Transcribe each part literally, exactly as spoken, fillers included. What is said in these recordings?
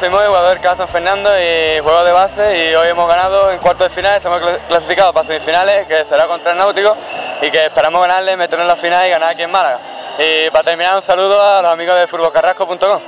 soy Moy, jugador del Casa San Fernando y juego de base, y hoy hemos ganado en cuartos de final, estamos clasificados para semifinales, que será contra el Náutico, y que esperamos ganarle, meternos en la final y ganar aquí en Málaga. Y para terminar, un saludo a los amigos de fútbol carrasco punto com.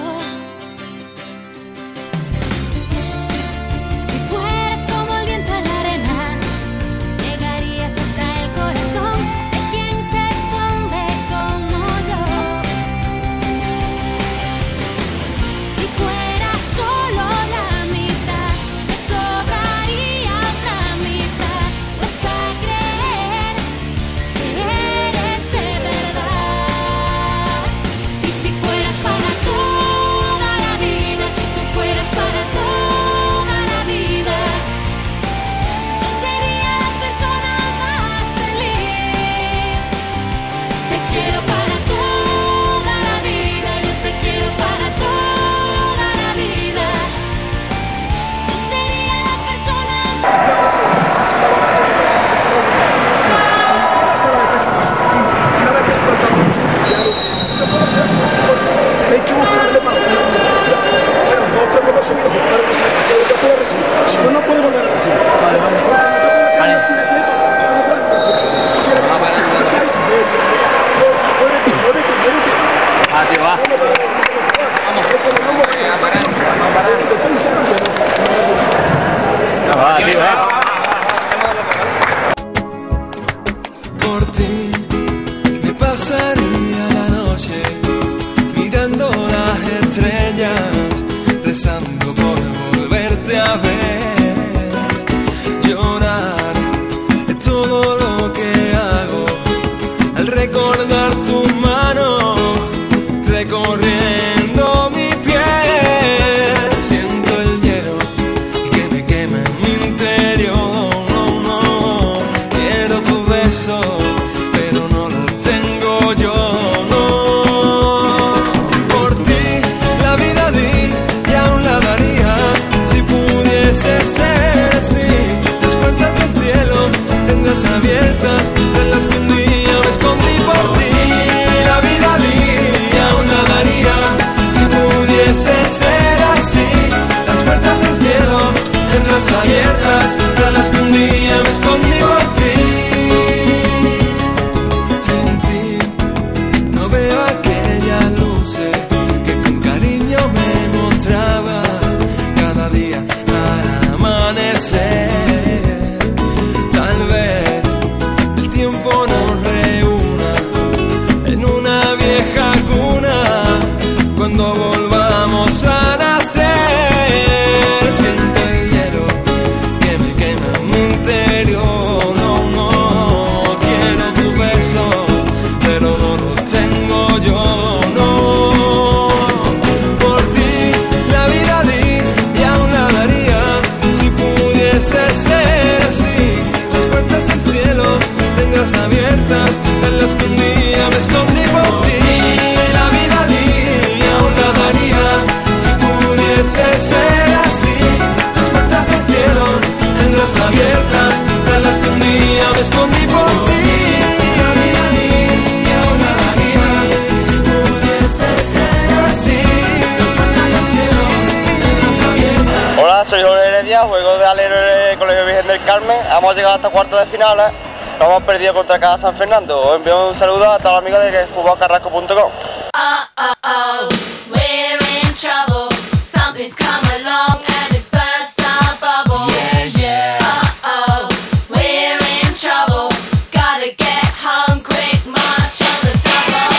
Hay que buscarle para poder recibir. Pero dos que hemos recibido que puede recibir, si yo puedo recibir, si no, no puede volver a recibir. Vale, vale. Porque cuando te pones la pierna quieto, no puedes estar quieto. Quieres estar quieto. Muévete, muévete, muévete. Ah, tío, va. Vamos. Va, tío, va. Por ti me pasaría la noche mirando las estrellas, rezando por volverte a ver. Llorar es todo lo que hago al recordar tu mano recorriendo mi piel. Siento el hielo que me quema en mi interior. No, no, quiero tu beso, pero no lo tengo yo. No, por ti la vida di y aún la daría si pudiese ser así. Las puertas del cielo tendrás abiertas, de las que un día me escondí por ti. La vida di y aún la daría si pudiese ser así. Las puertas del cielo tendrás abiertas, de las que un día me escondí por ti. Sin ti no veo aquellas luces que con cariño me mostraba cada día al amanecer. Tal vez el tiempo nos reúna en una vieja cuna cuando volvamos a nacer. Siento el hielo que me quema en mi interior. No, no, quiero tu beso, pero no lo tengo yo. No, por ti la vida di y aún la daría si pudiese ser así. Las puertas del cielo tendrás abiertas, en las que un día me escondí por ti. La vida di y aún la daría si pudiese ser así. Las puertas del cielo tendrás abiertas, en las que un día me escondí por ti. La vida di y aún la daría si pudiese ser así. Las puertas del cielo tendrás abiertas. Hola, soy Jorge Heredia, juego de alero en el Colegio Virgen del Carmen. Hemos llegado hasta cuartos de finales, lo hemos perdido contra Casa San Fernando. Os envío un saludo a todos los amigos de fútbol carrasco punto com. Oh, oh, oh, we're in trouble. Something's come along and it's burst our bubble. Yeah, yeah. Oh, oh, we're in trouble. Gotta get home quick, march on the double.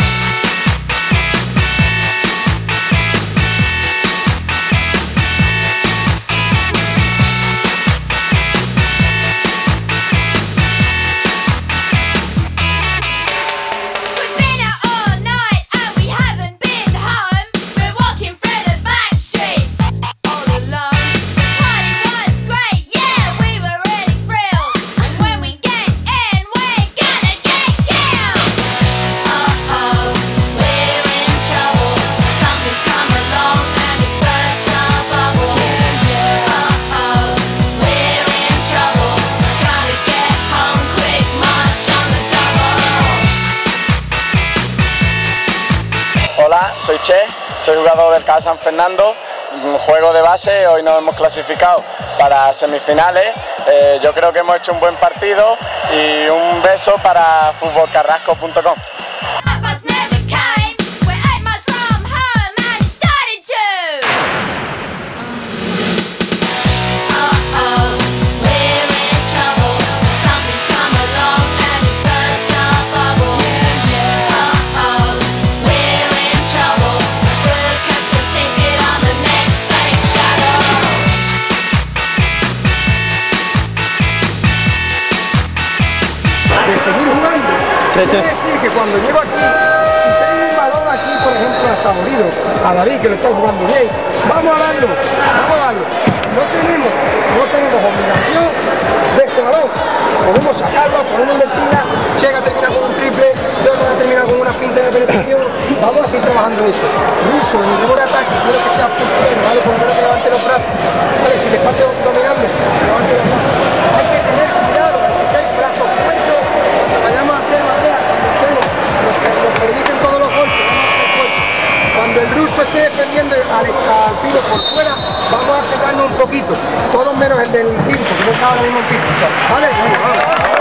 We've been out all night and we haven't been home. We're walking through the back streets all alone. The party was great, yeah, we were really thrilled. And when we get in, we're gonna get killed. Oh oh, we're in trouble. Something's come along and it's burst our bubble. Oh oh, we're in trouble. Gotta get home quick, march on the double. Hola, soy Che, soy jugador del Casa San Fernando juego de base, hoy nos hemos clasificado para semifinales. Eh, yo creo que hemos hecho un buen partido y un beso para fútbol carrasco punto com. De seguir jugando. Quiere decir que cuando llego aquí, si tengo un balón aquí, por ejemplo, a Saborido, a David, que lo está jugando bien, vamos a darlo, vamos a darlo. No tenemos, no tenemos obligación de este balón. Podemos sacarlo, podemos invertirla, Chega termina con un triple, yo voy a terminar con una finta de penetración, vamos a seguir trabajando eso. Russo, en el primer ataque, quiero que sea puntuero, ¿vale? Por lo menos que levante los brazos, ¿vale? Si le está dominando, levante los brazos. Hay que tener cuidado, hay que ser brazos fuertes. Vayamos a hacer barreras, nos, nos permiten todos los golpes, vamos a hacer golpes. Cuando el ruso esté defendiendo al, al pino por fuera, vamos a acercarnos un poquito, todos menos el del quinto, que no está ahora mismo en pista, ¿vale? Bueno, vamos.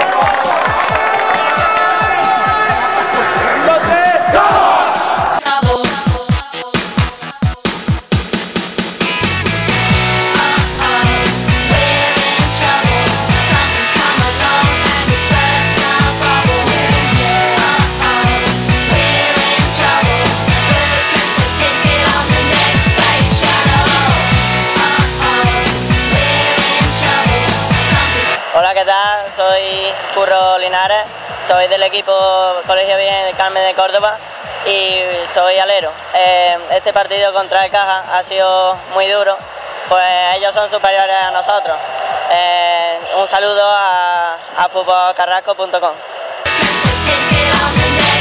Hola, ¿qué tal? Soy Curro Linares, soy del equipo Colegio Virgen del Carmen de Córdoba y soy alero. Eh, este partido contra el Caja ha sido muy duro, pues ellos son superiores a nosotros. Eh, un saludo a, a fútbol carrasco punto com.